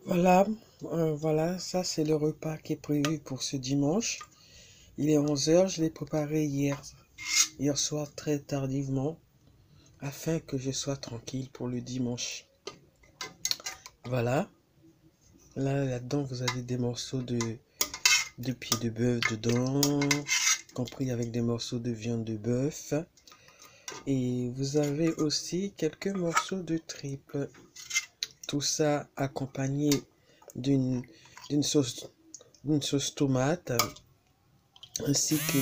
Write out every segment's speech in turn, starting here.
Voilà, voilà, ça c'est le repas qui est prévu pour ce dimanche. Il est 11 heures, je l'ai préparé hier soir très tardivement, afin que je sois tranquille pour le dimanche. Voilà, là-dedans vous avez des morceaux de pied de bœuf dedans, compris avec des morceaux de viande de bœuf. Et vous avez aussi quelques morceaux de tripe. Tout ça accompagné d'une d'une sauce, d'une sauce tomate, ainsi que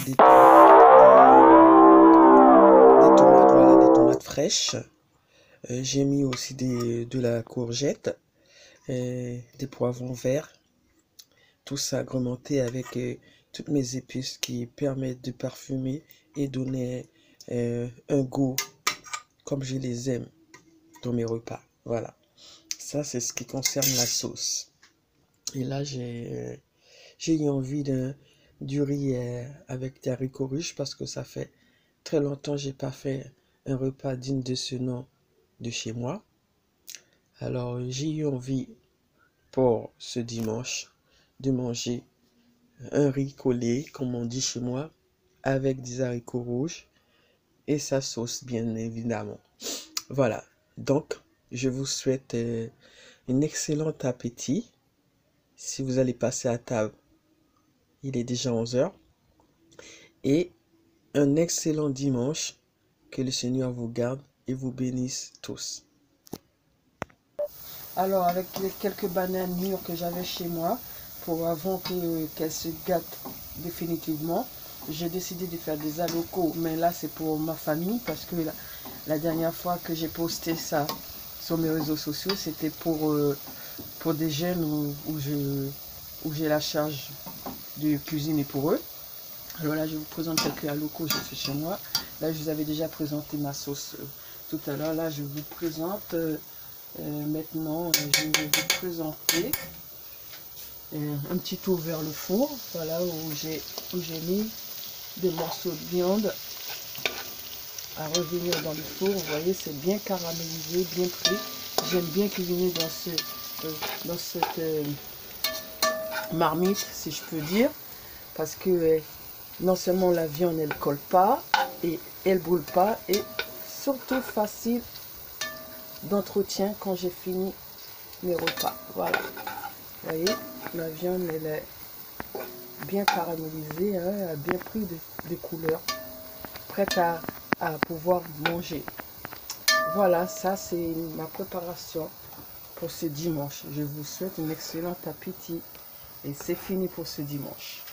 des tomates, voilà, des tomates fraîches. J'ai mis aussi de la courgette, des poivrons verts. Tout ça agrémenté avec toutes mes épices qui permettent de parfumer et donner un goût comme je les aime dans mes repas. Voilà. Ça, c'est ce qui concerne la sauce. Et là, j'ai eu envie du riz avec des haricots rouges parce que ça fait très longtemps que j'ai pas fait un repas digne de ce nom de chez moi. Alors, j'ai eu envie pour ce dimanche de manger un riz collé, comme on dit chez moi, avec des haricots rouges et sa sauce, bien évidemment. Voilà. Donc, je vous souhaite un excellent appétit. Si vous allez passer à table, il est déjà 11 heures. Et un excellent dimanche. Que le Seigneur vous garde et vous bénisse tous. Alors, avec les quelques bananes mûres que j'avais chez moi, pour avant qu'elles se gâtent définitivement, j'ai décidé de faire des alocos. Mais là, c'est pour ma famille, parce que la dernière fois que j'ai posté ça sur mes réseaux sociaux, c'était pour des jeunes où j'ai la charge de cuisiner pour eux. Alors là, je vous présente quelques alocos que j'ai fait chez moi. Là, je vous avais déjà présenté ma sauce tout à l'heure. Là, je vous présente maintenant, je vais vous présenter un petit tour vers le four. Voilà, où j'ai mis des morceaux de viande à revenir dans le four. Vous voyez, c'est bien caramélisé, bien pris. J'aime bien cuisiner dans cette marmite, si je peux dire, parce que non seulement la viande elle colle pas et elle brûle pas, et surtout facile d'entretien quand j'ai fini mes repas. Voilà, vous voyez, la viande elle est bien caramélisée, hein, elle a bien pris des couleurs, prête à pouvoir manger. Voilà, ça c'est ma préparation pour ce dimanche. Je vous souhaite un excellent appétit et c'est fini pour ce dimanche.